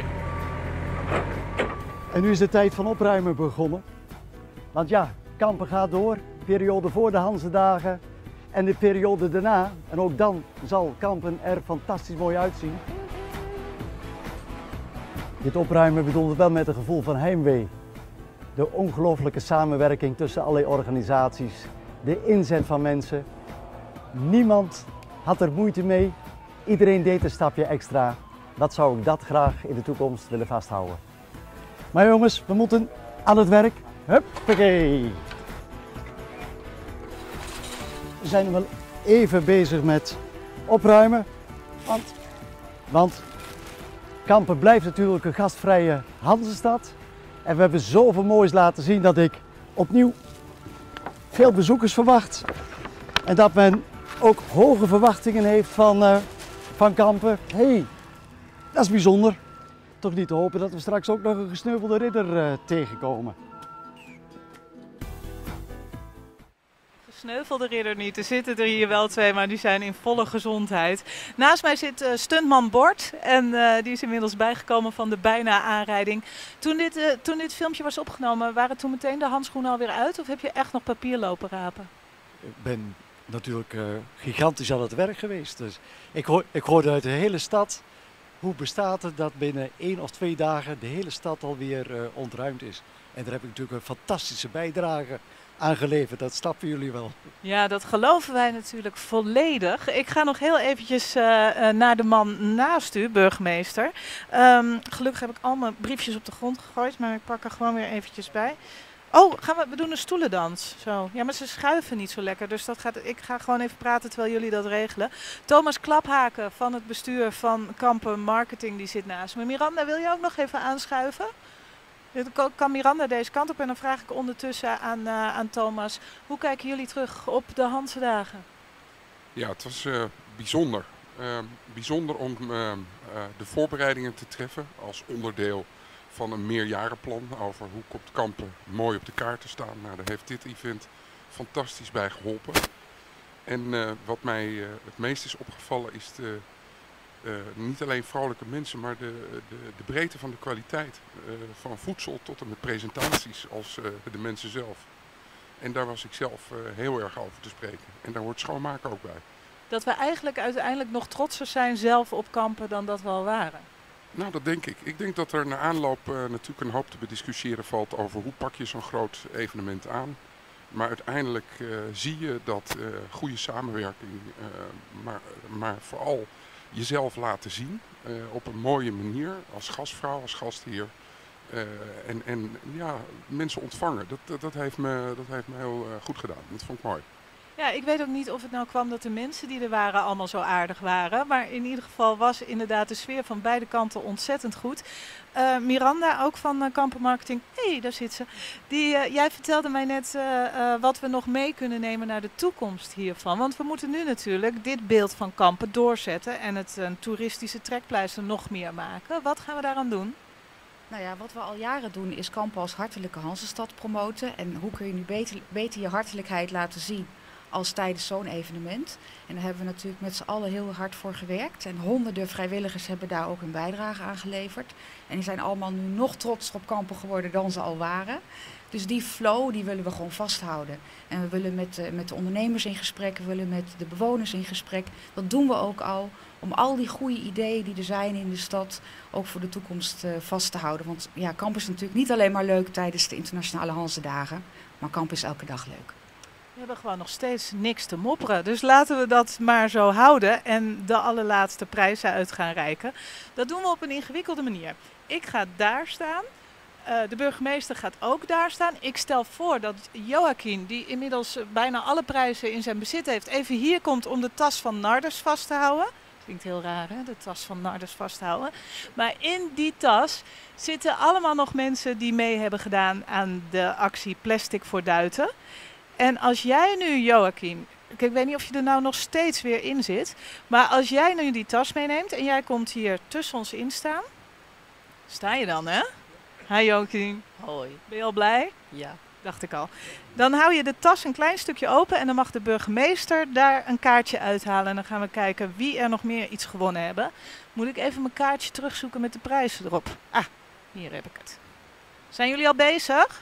En nu is de tijd van opruimen begonnen. Want ja, kampen gaat door. Periode voor de Hanzedagen. En de periode daarna, en ook dan zal Kampen er fantastisch mooi uitzien. Dit opruimen bedoelde wel met een gevoel van heimwee. De ongelooflijke samenwerking tussen allerlei organisaties, de inzet van mensen. Niemand had er moeite mee, iedereen deed een stapje extra. Dat zou ik dat graag in de toekomst willen vasthouden. Maar jongens, we moeten aan het werk. Huppakee! We zijn wel even bezig met opruimen, want, want Kampen blijft natuurlijk een gastvrije Hanzestad. En we hebben zoveel moois laten zien dat ik opnieuw veel bezoekers verwacht. En dat men ook hoge verwachtingen heeft van, uh, van Kampen. Hé, hey, dat is bijzonder. Toch niet te hopen dat we straks ook nog een gesneuvelde ridder uh, tegenkomen. Gesneuvelde ridder niet. Er zitten er hier wel twee, maar die zijn in volle gezondheid. Naast mij zit uh, stuntman Bort en uh, die is inmiddels bijgekomen van de bijna aanrijding. Toen dit, uh, toen dit filmpje was opgenomen, waren toen meteen de handschoenen alweer uit of heb je echt nog papier lopen rapen? Ik ben natuurlijk uh, gigantisch aan het werk geweest. Dus ik, hoor, ik hoorde uit de hele stad, hoe bestaat het dat binnen één of twee dagen de hele stad alweer uh, ontruimd is. En daar heb ik natuurlijk een fantastische bijdrage aangeleverd, dat snappen jullie wel. Ja, dat geloven wij natuurlijk volledig. Ik ga nog heel eventjes uh, uh, naar de man naast u, burgemeester. Um, gelukkig heb ik al mijn briefjes op de grond gegooid, maar ik pak er gewoon weer eventjes bij. Oh, gaan we, we doen een stoelendans. Zo. Ja, maar ze schuiven niet zo lekker, dus dat gaat, ik ga gewoon even praten terwijl jullie dat regelen. Thomas Klaphaken van het bestuur van Kampen Marketing, die zit naast me. Miranda, wil je ook nog even aanschuiven? Dan kan Miranda deze kant op en dan vraag ik ondertussen aan, uh, aan Thomas. Hoe kijken jullie terug op de Hanzedagen? Ja, het was uh, bijzonder. Uh, bijzonder om uh, uh, de voorbereidingen te treffen als onderdeel van een meerjarenplan over hoe komt Kampen mooi op de kaart te staan. Nou, daar heeft dit event fantastisch bij geholpen. En uh, wat mij uh, het meest is opgevallen is de, uh, niet alleen vrolijke mensen, maar de, de, de breedte van de kwaliteit. Uh, van voedsel tot en met presentaties als uh, de mensen zelf. En daar was ik zelf uh, heel erg over te spreken. En daar hoort schoonmaken ook bij. Dat we eigenlijk uiteindelijk nog trotser zijn zelf op Kampen dan dat we al waren. Nou, dat denk ik. Ik denk dat er na aanloop uh, natuurlijk een hoop te bediscussiëren valt over hoe pak je zo'n groot evenement aan. Maar uiteindelijk uh, zie je dat uh, goede samenwerking, uh, maar, maar vooral jezelf laten zien uh, op een mooie manier als gastvrouw, als gastheer. Uh, en, en ja, mensen ontvangen, dat, dat, dat, heeft me, dat heeft me heel uh, goed gedaan. Dat vond ik mooi. Ja, ik weet ook niet of het nou kwam dat de mensen die er waren allemaal zo aardig waren. Maar in ieder geval was inderdaad de sfeer van beide kanten ontzettend goed. Uh, Miranda, ook van uh, Kampen Marketing. Hé, hey, daar zit ze. Die, uh, jij vertelde mij net uh, uh, wat we nog mee kunnen nemen naar de toekomst hiervan. Want we moeten nu natuurlijk dit beeld van Kampen doorzetten en het een toeristische trekpleister nog meer maken. Wat gaan we daaraan doen? Nou ja, wat we al jaren doen is Kampen als hartelijke Hanzestad promoten. En hoe kun je nu beter, beter je hartelijkheid laten zien als tijdens zo'n evenement. En daar hebben we natuurlijk met z'n allen heel hard voor gewerkt. En honderden vrijwilligers hebben daar ook een bijdrage aan geleverd. En die zijn allemaal nu nog trotser op Kampen geworden dan ze al waren. Dus die flow die willen we gewoon vasthouden. En we willen met, uh, met de ondernemers in gesprek, we willen met de bewoners in gesprek. Dat doen we ook al, om al die goede ideeën die er zijn in de stad ook voor de toekomst uh, vast te houden. Want ja, Kampen is natuurlijk niet alleen maar leuk tijdens de internationale Hanzedagen, maar Kampen is elke dag leuk. We hebben gewoon nog steeds niks te mopperen. Dus laten we dat maar zo houden en de allerlaatste prijzen uit gaan reiken. Dat doen we op een ingewikkelde manier. Ik ga daar staan. Uh, de burgemeester gaat ook daar staan. Ik stel voor dat Joachim, die inmiddels bijna alle prijzen in zijn bezit heeft, even hier komt om de tas van Nardus vast te houden. Klinkt heel raar, hè? De tas van Nardus vasthouden. Maar in die tas zitten allemaal nog mensen die mee hebben gedaan aan de actie Plastic voor Duiten. En als jij nu, Joachim, ik weet niet of je er nou nog steeds weer in zit, maar als jij nu die tas meeneemt en jij komt hier tussen ons in staan, sta je dan, hè? Hi Joachim. Hoi. Ben je al blij? Ja. Dacht ik al. Dan hou je de tas een klein stukje open en dan mag de burgemeester daar een kaartje uithalen. En dan gaan we kijken wie er nog meer iets gewonnen hebben. Moet ik even mijn kaartje terugzoeken met de prijzen erop. Ah, hier heb ik het. Zijn jullie al bezig?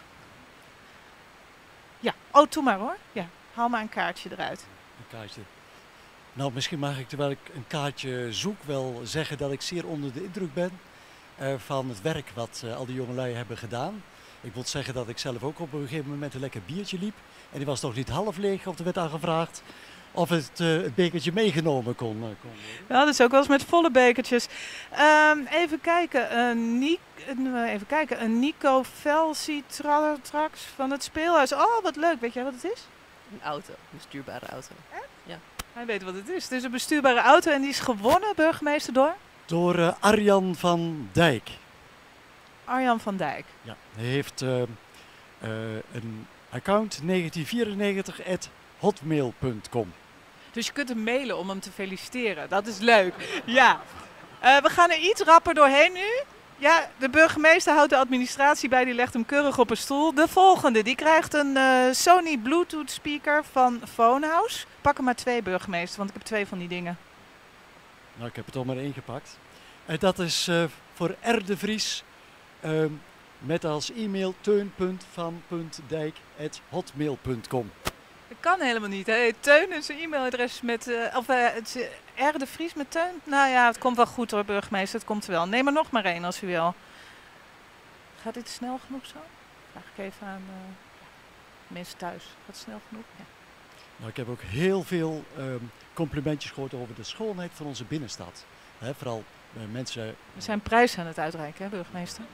Ja, oh, doe maar hoor. Ja, haal maar een kaartje eruit. Een kaartje. Nou, misschien mag ik terwijl ik een kaartje zoek wel zeggen dat ik zeer onder de indruk ben uh, van het werk wat uh, al die jongelui hebben gedaan. Ik moet zeggen dat ik zelf ook op een gegeven moment een lekker biertje liep. En die was nog niet half leeg, of er werd aangevraagd of het, uh, het bekertje meegenomen kon, uh, kon worden. Ja, dat is ook wel eens met volle bekertjes. Um, even kijken, een, Ni uh, even kijken, een Nico Velcitrax van het speelhuis. Oh, wat leuk. Weet jij wat het is? Een auto, een bestuurbare auto. Echt? Ja. Hij weet wat het is. Het is een bestuurbare auto en die is gewonnen, burgemeester, door? Door uh, Arjan van Dijk. Arjan van Dijk. Ja, hij heeft uh, uh, een account negentien vierennegentig at hotmail punt com. Dus je kunt hem mailen om hem te feliciteren. Dat is leuk. Ja. Uh, we gaan er iets rapper doorheen nu. Ja, de burgemeester houdt de administratie bij, die legt hem keurig op een stoel. De volgende, die krijgt een uh, Sony Bluetooth speaker van Phonehouse. Pak er maar twee, burgemeester, want ik heb twee van die dingen. Nou, ik heb het al maar ingepakt. En dat is uh, voor R. de Vries. Uh, met als e-mail teun punt van punt dijk at hotmail punt com. Dat kan helemaal niet. Hè? Teun is een e-mailadres met, uh, of uh, het is R. de Vries met Teun. Nou ja, het komt wel goed hoor, burgemeester, het komt wel. Neem er nog maar één als u wil. Gaat dit snel genoeg zo? Vraag ik even aan uh, mensen thuis. Gaat het snel genoeg? Ja. Nou, ik heb ook heel veel um, complimentjes gehoord over de schoonheid van onze binnenstad. Hè, vooral uh, mensen... We zijn prijzen aan het uitreiken, hè, burgemeester?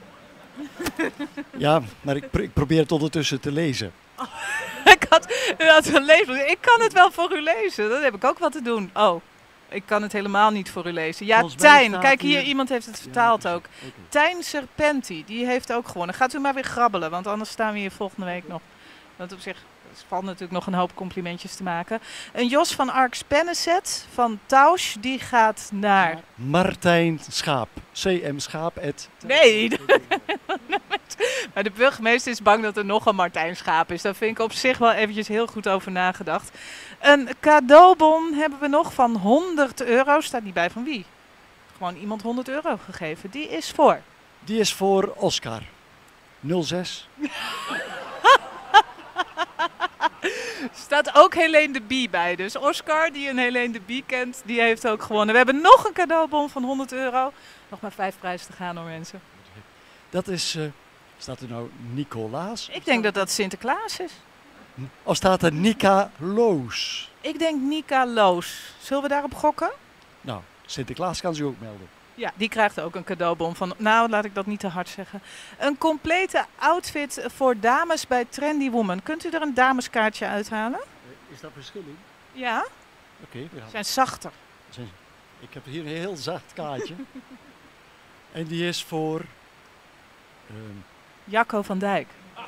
Ja, maar ik, pr ik probeer het ondertussen te lezen. Oh, ik had, u had een lezen. Ik kan het wel voor u lezen. Dan heb ik ook wat te doen. Oh, ik kan het helemaal niet voor u lezen. Ja, Tijn. Kijk hier, iemand heeft het vertaald ook. Okay. Tijn Serpenti, die heeft ook gewonnen. Gaat u maar weer grabbelen, want anders staan we hier volgende week nog. Want op zich... Er valt natuurlijk nog een hoop complimentjes te maken. Een Jos van Arx Penneset van Tausch, die gaat naar... Martijn Schaap. C M Schaap. at... Nee. Maar de burgemeester is bang dat er nog een Martijn Schaap is. Daar vind ik op zich wel eventjes heel goed over nagedacht. Een cadeaubon hebben we nog van honderd euro. Staat niet bij van wie. Gewoon iemand honderd euro gegeven. Die is voor... Die is voor Oscar. nul zes. Staat ook Helene de Bie bij. Dus Oscar, die een Helene de Bie kent, die heeft ook gewonnen. We hebben nog een cadeaubon van honderd euro. Nog maar vijf prijzen te gaan hoor mensen. Dat is, uh, staat er nou Nicolaas? Ik denk dat dat Sinterklaas is. Of staat er Nika Loos? Ik denk Nika Loos. Zullen we daarop gokken? Nou, Sinterklaas kan ze ook melden. Ja, die krijgt ook een cadeaubon van, nou laat ik dat niet te hard zeggen. Een complete outfit voor dames bij Trendy Woman. Kunt u er een dameskaartje uithalen? Is dat verschilling? Ja. Oké, okay, we gaan. Zijn zachter. Ik heb hier een heel zacht kaartje. En die is voor... Um... Jacco van Dijk.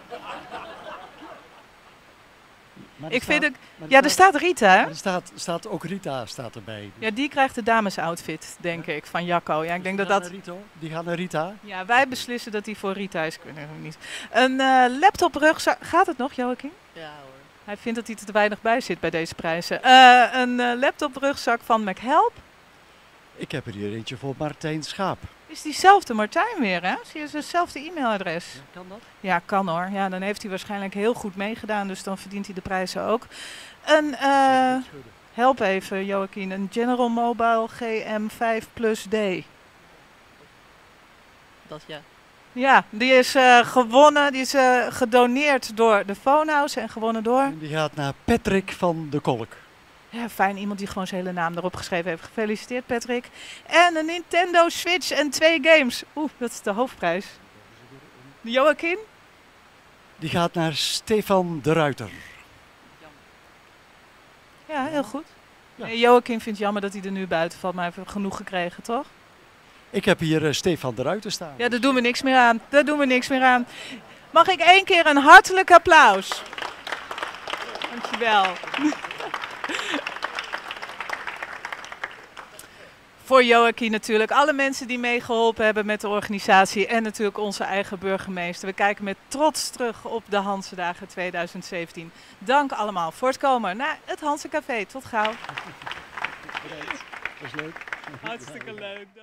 Ik staat, vind het, er ja, er staat Rita, hè? Er staat, staat ook Rita staat erbij. Ja, die krijgt de damesoutfit, denk ik, van Jacco. Ja, ik denk die dat dat... Rita, die gaan naar Rita? Ja, wij beslissen dat die voor Rita is. Ik weet het niet. Een uh, laptoprugzak... Gaat het nog, Joachim? Ja hoor. Hij vindt dat hij er te weinig bij zit bij deze prijzen. Uh, een uh, laptoprugzak van McHelp. Ik heb er hier eentje voor Martijn Schaap. Is diezelfde Martijn weer, hè? Zie je hetzelfde e-mailadres? Ja, kan dat? Ja, kan hoor. Ja, dan heeft hij waarschijnlijk heel goed meegedaan, dus dan verdient hij de prijzen ook. Een, uh, help even Joachim, een General Mobile G M vijf plus D. Dat ja. Ja, die is uh, gewonnen, die is uh, gedoneerd door de Phonehouse en gewonnen door... En die gaat naar Patrick van de Kolk. Ja, fijn, iemand die gewoon zijn hele naam erop geschreven heeft. Gefeliciteerd Patrick. En een Nintendo Switch en twee games. Oeh, dat is de hoofdprijs. Joachim? Die gaat naar Stefan de Ruiter. Ja, heel goed. Ja. Nee, Joachim vindt het jammer dat hij er nu buiten valt, maar hij heeft genoeg gekregen, toch? Ik heb hier uh, Stefan de Ruiter staan. Ja, daar doen we niks meer aan. Daar doen we niks meer aan. Mag ik één keer een hartelijk applaus? Dankjewel. Voor Joachim natuurlijk, alle mensen die meegeholpen hebben met de organisatie en natuurlijk onze eigen burgemeester. We kijken met trots terug op de Hansedagen tweeduizend zeventien. Dank allemaal voor het komen naar het Hanse Café. Tot gauw. Dat is leuk. Hartstikke leuk.